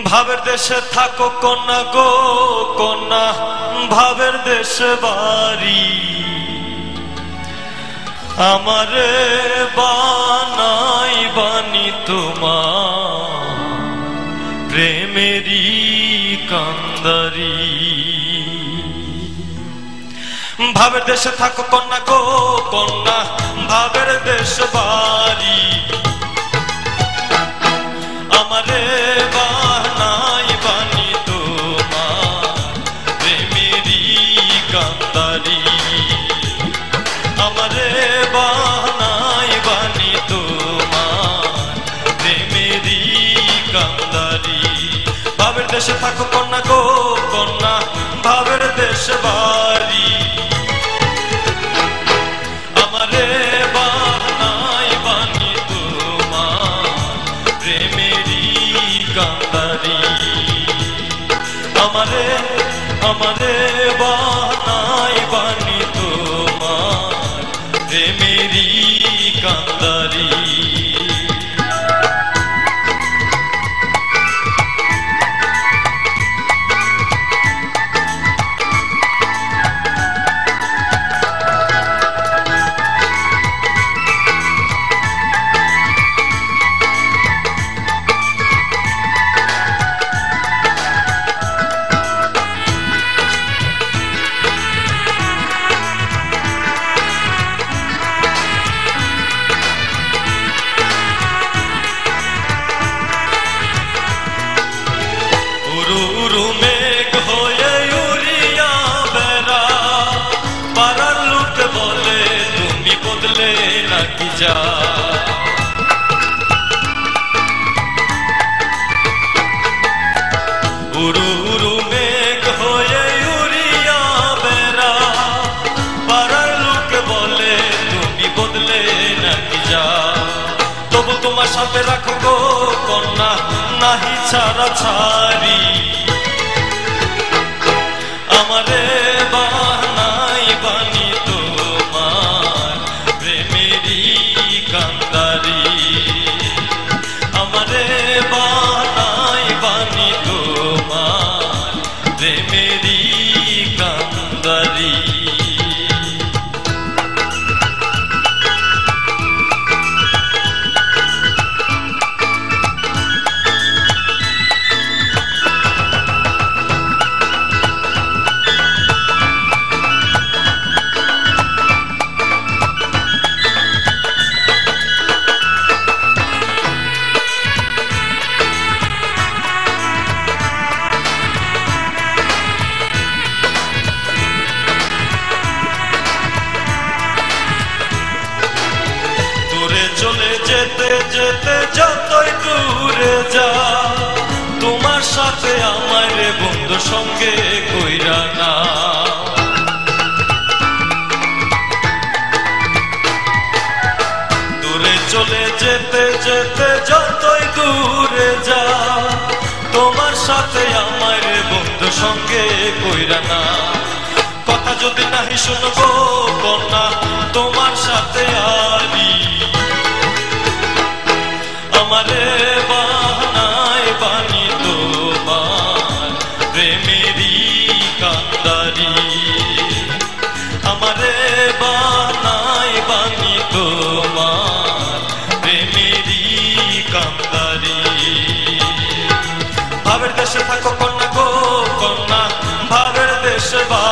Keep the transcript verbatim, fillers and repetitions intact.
ভাবের দেশে থাকো কন্যা গো কন্যা, ভাবের দেশে বাড়ি। আমারে বানাই বানি তোমার প্রেমেরই কান্দারি। ভাবের দেশে থাকো কন্যা গো কন্যা, ভাবের দেশ বাড়ি। আমারে বানাই বানি তোমার প্রেমেরই কান্দারি। আমারে বানাই বানি তোমার প্রেমেরই কান্দারি। ভাবের দেশে থাকো কন্যা গো কন্যা, ভাবের দেশ বাড়ি। আমারে বানাই বানি তোমার প্রেমেরই কান্দারি। আমারে আমারে বানাই বানি তোমার প্রেমেরই কান্দারি। উরু উরু মেঘ হয়ে উড়িয়া বেড়া, পাড়ার লোক বলে তুমি বদলে নাকি যা। তবু তোমার সাথে রাখো গো কন্যা, নাহি ছাড়া ছাড়ি। আমারে বানাই বানি তোমার প্রেমেরই কান্দারি। আমারে বানাই বানি তোমার প্রেমেরই কান্দারি। চলে যেতে যেতে যতই দূরে যা, তোমার সাথে আমার বন্ধু সঙ্গে কইরা না। দূরে চলে যেতে যেতে যতই দূরে যা, তোমার সাথে আমার বন্ধু সঙ্গে কইরা না। কথা যদি নাহি শুনবো কন্যা, তোমার সাথে আরি। আমারে বানাই বানি তোমার প্রেমেরই কান্দারি। আমারে বানাই বানি তোমার প্রেমেরই কান্দারি। ভাবের দেশে থাকো কন্যা গো কন্যা, ভাবের দেশে